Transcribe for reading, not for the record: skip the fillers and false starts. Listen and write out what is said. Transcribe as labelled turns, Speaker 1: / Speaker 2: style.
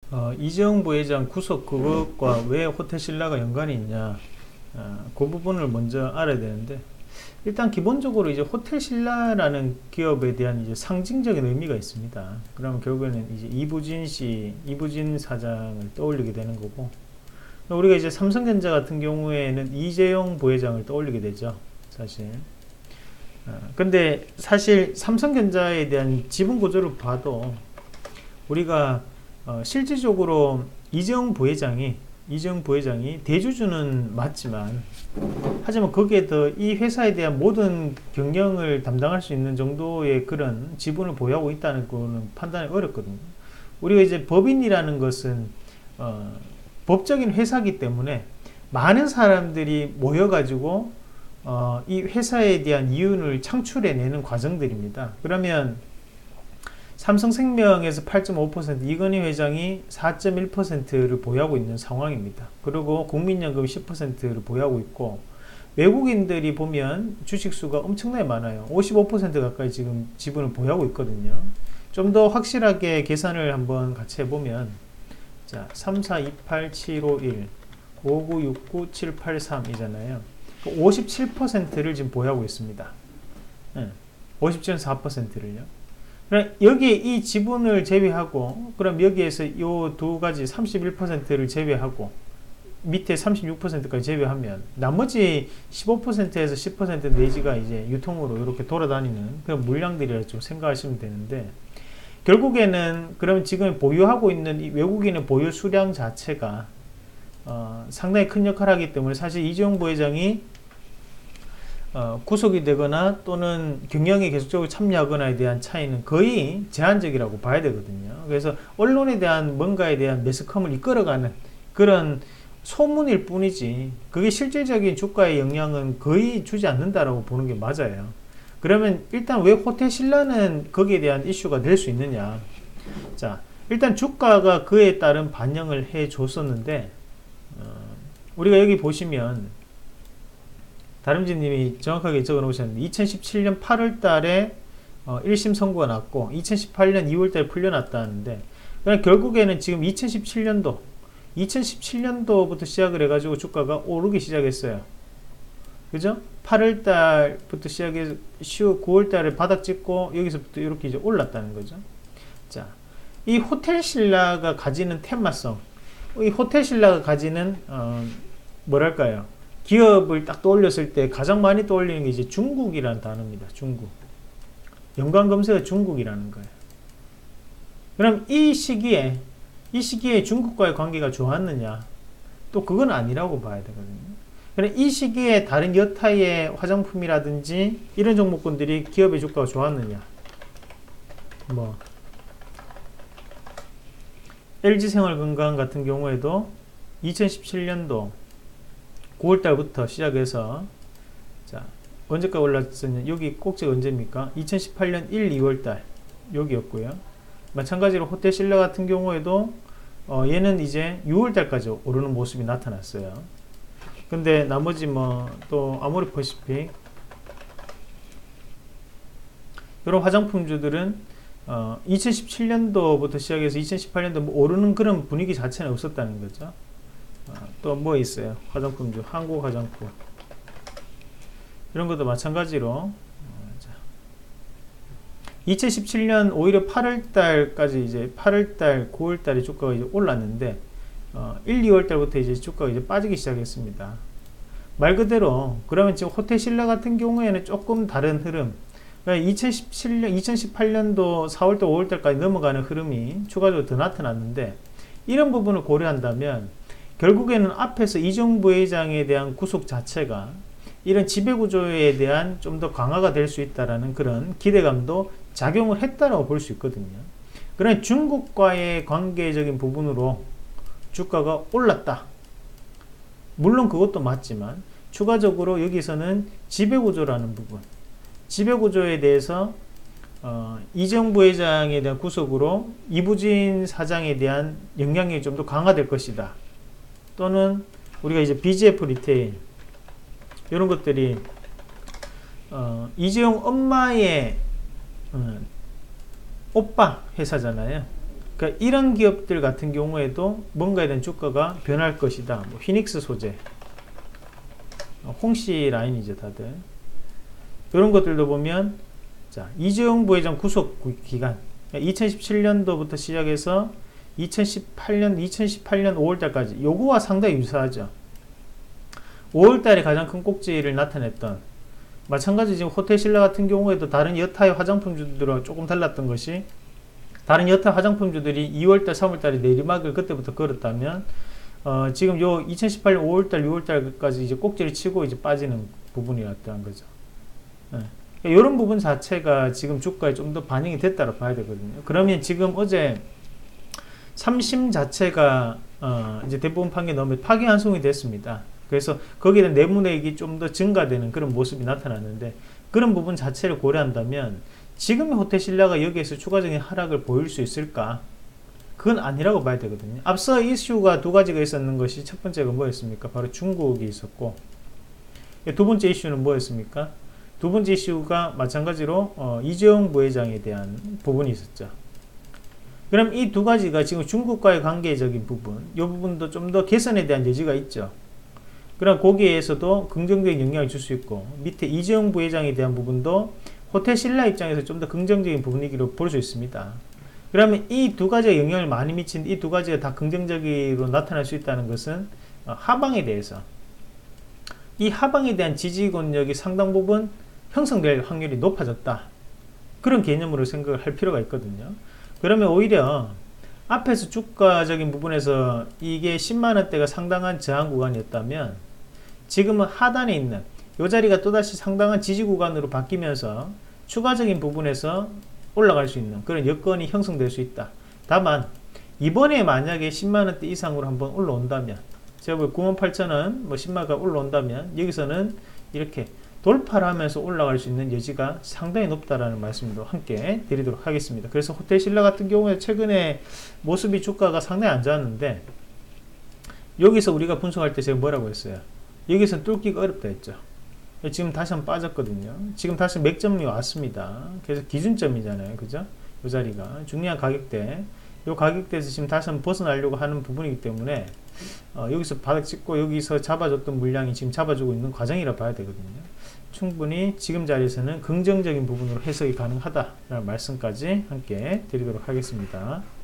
Speaker 1: 이재용 부회장 구속 그것과 왜 호텔신라가 연관이 있냐, 그 부분을 먼저 알아야 되는데, 일단 기본적으로 이제 호텔신라라는 기업에 대한 이제 상징적인 의미가 있습니다. 그러면 결국에는 이제 이부진 사장을 떠올리게 되는 거고, 우리가 이제 삼성전자 같은 경우에는 이재용 부회장을 떠올리게 되죠, 사실. 근데 사실 삼성전자에 대한 지분 구조를 봐도 우리가 실질적으로 이재용 부회장이 대주주는 맞지만, 하지만 거기에 더 이 회사에 대한 모든 경영을 담당할 수 있는 정도의 그런 지분을 보유하고 있다는 거는 판단이 어렵거든요. 우리가 이제 법인이라는 것은 법적인 회사이기 때문에 많은 사람들이 모여가지고 이 회사에 대한 이윤을 창출해내는 과정들입니다. 그러면 삼성생명에서 8.5%, 이건희 회장이 4.1%를 보유하고 있는 상황입니다. 그리고 국민연금 10%를 보유하고 있고, 외국인들이 보면 주식수가 엄청나게 많아요. 55% 가까이 지금 지분을 보유하고 있거든요. 좀 더 확실하게 계산을 한번 같이 해보면, 자, 3, 4, 2, 8, 7, 5, 1, 5, 9, 6, 9, 7, 8, 3 이잖아요. 57%를 지금 보유하고 있습니다. 57.4%를요. 그럼 여기에 이 지분을 제외하고, 그럼 여기에서 이 두 가지 31%를 제외하고, 밑에 36%까지 제외하면, 나머지 15%에서 10% 내지가 이제 유통으로 이렇게 돌아다니는 그런 물량들이라 좀 생각하시면 되는데, 결국에는 그럼 지금 보유하고 있는 이 외국인의 보유 수량 자체가 상당히 큰 역할을 하기 때문에, 사실 이재용 부회장이 구속이 되거나 또는 경영에 계속적으로 참여하거나에 대한 차이는 거의 제한적이라고 봐야 되거든요. 그래서 언론에 대한 뭔가에 대한 매스컴을 이끌어가는 그런 소문일 뿐이지, 그게 실질적인 주가에 영향은 거의 주지 않는다라고 보는 게 맞아요. 그러면 일단 왜 호텔신라는 거기에 대한 이슈가 될 수 있느냐. 자, 일단 주가가 그에 따른 반영을 해 줬었는데, 우리가 여기 보시면 다름쥐님이 정확하게 적어 놓으셨는데, 2017년 8월 달에 1심 선고가 났고 2018년 2월 달에 풀려났다는데, 그러니까 결국에는 지금 2017년도부터 시작을 해가지고 주가가 오르기 시작했어요. 그죠? 8월 달부터 시작해서 9월 달에 바닥 찍고 여기서부터 이렇게 이제 올랐다는 거죠. 자, 이 호텔신라가 가지는 테마성, 이 호텔신라가 가지는 뭐랄까요? 기업을 딱 떠올렸을 때 가장 많이 떠올리는 게 이제 중국이라는 단어입니다. 중국. 연관 검색어 중국이라는 거예요. 그럼 이 시기에 중국과의 관계가 좋았느냐? 또 그건 아니라고 봐야 되거든요. 그럼 이 시기에 다른 여타의 화장품이라든지 이런 종목군들이 기업의 주가가 좋았느냐? 뭐 LG생활건강 같은 경우에도 2017년도 9월달부터 시작해서, 자, 언제까지 올랐었냐, 여기 꼭지가 언제입니까? 2018년 1, 2월달 여기였고요. 마찬가지로 호텔신라 같은 경우에도 얘는 이제 6월달까지 오르는 모습이 나타났어요. 근데 나머지 뭐 또 아모레퍼시픽 이런 화장품주들은 2017년도부터 시작해서 2018년도 뭐 오르는 그런 분위기 자체는 없었다는 거죠. 또 뭐 있어요? 화장품주, 한국 화장품 이런 것도 마찬가지로 2017년 오히려 8월달까지 이제 8월달, 9월달에 주가가 이제 올랐는데 1, 2월달부터 이제 주가가 이제 빠지기 시작했습니다. 말 그대로 그러면 지금 호텔신라 같은 경우에는 조금 다른 흐름, 그러니까 2018년도 4월달, 5월달까지 넘어가는 흐름이 추가적으로 더 나타났는데, 이런 부분을 고려한다면 결국에는 앞에서 이재용 부회장에 대한 구속 자체가 이런 지배구조에 대한 좀 더 강화가 될 수 있다는 그런 기대감도 작용을 했다고 볼 수 있거든요. 그러나 중국과의 관계적인 부분으로 주가가 올랐다. 물론 그것도 맞지만 추가적으로 여기서는 지배구조라는 부분, 지배구조에 대해서 이재용 부회장에 대한 구속으로 이부진 사장에 대한 영향력이 좀 더 강화될 것이다. 또는 우리가 이제 BGF 리테일 이런 것들이 이재용 엄마의 오빠 회사잖아요. 그러니까 이런 기업들 같은 경우에도 뭔가에 대한 주가가 변할 것이다. 뭐 휘닉스 소재, 홍씨 라인이죠, 다들. 이런 것들도 보면, 자, 이재용 부회장 구속 기간, 2017년도부터 시작해서 2018년 5월달까지 요거와 상당히 유사하죠. 5월달에 가장 큰 꼭지를 나타냈던, 마찬가지 지금 호텔신라 같은 경우에도 다른 여타의 화장품주들과 조금 달랐던 것이, 다른 여타 화장품주들이 2월달 3월달에 내리막을 그때부터 걸었다면 지금 요 2018년 5월달 6월달까지 이제 꼭지를 치고 이제 빠지는 부분이었다는 거죠. 이런 부분 자체가 지금 주가에 좀 더 반영이 됐다고 봐야 되거든요. 그러면 지금 어제 3심 자체가 이제 대법원 판결 나오면 파기환송이 됐습니다. 그래서 거기에 대한 내부내역이 좀 더 증가되는 그런 모습이 나타났는데, 그런 부분 자체를 고려한다면 지금의 호텔신라가 여기에서 추가적인 하락을 보일 수 있을까? 그건 아니라고 봐야 되거든요. 앞서 이슈가 두 가지가 있었는 것이, 첫 번째가 뭐였습니까? 바로 중국이 있었고, 두 번째 이슈는 뭐였습니까? 두 번째 이슈가 마찬가지로 이재용 부회장에 대한 부분이 있었죠. 그럼 이 두 가지가 지금 중국과의 관계적인 부분, 이 부분도 좀 더 개선에 대한 여지가 있죠. 그럼 거기에서도 긍정적인 영향을 줄 수 있고, 밑에 이재용 부회장에 대한 부분도 호텔신라 입장에서 좀 더 긍정적인 부분이기로 볼 수 있습니다. 그러면 이 두 가지가 영향을 많이 미친, 이 두 가지가 다 긍정적으로 나타날 수 있다는 것은 하방에 대해서, 이 하방에 대한 지지권력이 상당 부분 형성될 확률이 높아졌다. 그런 개념으로 생각을 할 필요가 있거든요. 그러면 오히려 앞에서 주가적인 부분에서 이게 10만원대가 상당한 저항 구간이었다면, 지금은 하단에 있는 이 자리가 또다시 상당한 지지 구간으로 바뀌면서 추가적인 부분에서 올라갈 수 있는 그런 여건이 형성될 수 있다. 다만 이번에 만약에 10만원대 이상으로 한번 올라온다면, 제가 98,000원 뭐 10만원가 올라온다면 여기서는 이렇게 돌파를 하면서 올라갈 수 있는 여지가 상당히 높다라는 말씀도 함께 드리도록 하겠습니다. 그래서 호텔신라 같은 경우에 최근에 모습이 주가가 상당히 안 좋았는데, 여기서 우리가 분석할 때 제가 뭐라고 했어요? 여기서 뚫기가 어렵다 했죠. 지금 다시 한번 빠졌거든요. 지금 다시 맥점이 왔습니다. 그래서 기준점이잖아요. 그죠? 이 자리가 중요한 가격대, 이 가격대에서 지금 다시 한번 벗어나려고 하는 부분이기 때문에 여기서 바닥 찍고 여기서 잡아줬던 물량이 지금 잡아주고 있는 과정이라 봐야 되거든요. 충분히 지금 자리에서는 긍정적인 부분으로 해석이 가능하다라는 말씀까지 함께 드리도록 하겠습니다.